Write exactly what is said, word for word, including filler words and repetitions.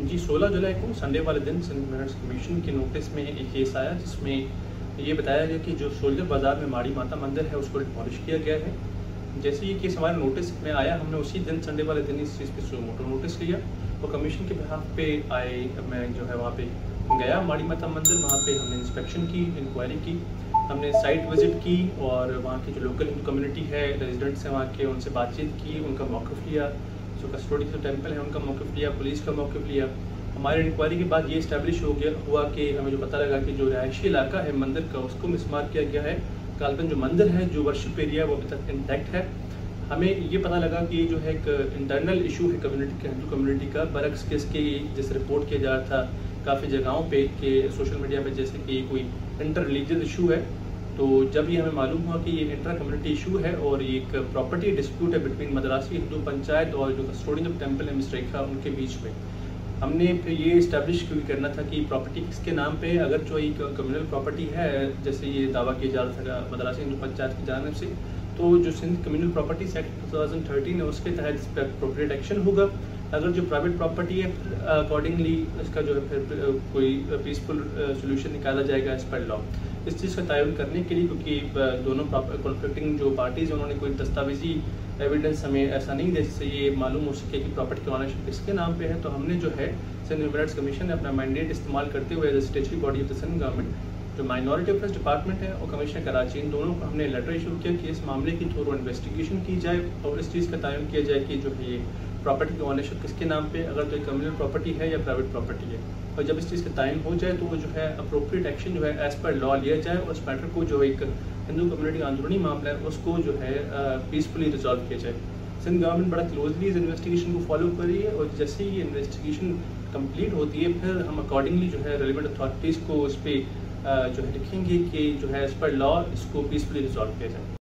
जी, सोलह जुलाई को संडे वाले दिन सिंध मिनट्स कमीशन के नोटिस में एक केस आया जिसमें ये बताया गया कि जो सोल्जर बाज़ार में माड़ी माता मंदिर है उसको डिमॉलिश किया गया है। जैसे ये केस हमारे नोटिस में आया, हमने उसी दिन संडे वाले दिन इस चीज़ पे सो मोटो नोटिस लिया और कमीशन के बिहाफ पे आए। मैं जो है वहाँ पे गया माड़ी माता मंदिर, वहाँ पे हमने इंस्पेक्शन की, इंक्वायरी की, हमने साइट विज़िट की और वहाँ की जो लोकल हिंदू कम्युनिटी है, रेजिडेंट्स हैं वहाँ के, उनसे बातचीत की, उनका मौक़िफ़ लिया। जो कस्टोडी जो टेम्पल है उनका मौक़िफ़ लिया, पुलिस का मौक़िफ़ लिया। हमारे इंक्वायरी के बाद ये इस्टेब्लिश हो गया हुआ कि हमें जो पता लगा कि जो रिहायशी इलाका है मंदिर का उसको मिसमार किया गया है। काल्पन जो मंदिर है, जो वर्शिप एरिया, वो अभी तक इंटैक्ट है। हमें ये पता लगा कि ये जो है एक इंटरनल इशू है कम्युनिटी के, हिंदू कम्युनिटी का, बरक्स केस के जैसे रिपोर्ट किया जा रहा था काफ़ी जगहों पे कि सोशल मीडिया पे, जैसे कि कोई इंटर रिलीजियस इशू है। तो जब ये हमें मालूम हुआ कि ये इंटर कम्युनिटी इशू है और ये एक प्रॉपर्टी डिस्प्यूट है बिटवीन मदरासी हिंदू पंचायत और जो कस्टोडियन ऑफ टेम्पल है मिस्टर रेखा, उनके बीच में, हमने फिर ये इस्टेब्लिश क्यों करना था कि प्रॉपर्टी किसके नाम पे, अगर जो एक कम्युनल प्रॉपर्टी है जैसे ये दावा किया जा रहा था मदरासी हिंदू पंचायत की जानिब से, तो जो Sindh communal properties act two thousand thirteen है उसके तहत इस पर अप्रोप्रिएट एक्शन होगा। अगर जो प्राइवेट प्रॉपर्टी है फिर अकॉर्डिंगली इसका जो है फिर कोई पीसफुल सोल्यूशन निकाला जाएगा एज पर लॉ। इस चीज़ का तयन करने के लिए, क्योंकि दोनों कॉन्फ्लिक्टिंग जो पार्टीज़ हैं उन्होंने कोई दस्तावेजी एविडेंस हमें ऐसा नहीं दिया जिससे ये मालूम हो सके कि प्रॉपर्टी की ऑनरशिप किसके नाम पे है, तो हमने जो है सिंध मिनट्स कमीशन ने अपना मैंडेट इस्तेमाल करते हुए as a statutory body of the Sindh government, जो माइनॉरिटी अफेयर्स डिपार्टमेंट है और कमिश्नर कराची, इन दोनों को हमने लेटर इशू किया कि इस मामले की थोड़ा इन्वेस्टिगेशन की जाए और इस चीज़ का तयन किया जाए कि जो है ये प्रॉपर्टी की ऑनरशिप किसके नाम पे, अगर तो एक कम्युनल प्रॉपर्टी है या प्राइवेट प्रॉपर्टी है। और जब इस चीज़ का तयन हो जाए तो वो जो है अप्रोप्रिएट एक्शन जो है एज पर लॉ लिया जाए और इस मैटर को जो एक हिंदू कम्युनिटी का अंदरूनी मामला है उसको जो है पीसफुली रिजॉल्व किया जाए। सिंध गवर्नमेंट बड़ा क्लोजली इस इन्वेस्टिगेशन को फॉलो कर रही है और जैसे ही ये इन्वेस्टिगेशन कंप्लीट होती है फिर हम अकॉर्डिंगली जो है रेलिवेंट अथॉरिटीज़ को उस पर जो है लिखेंगे कि जो है एज पर लॉ इसको पीसफुली रिजॉल्व किया जाए।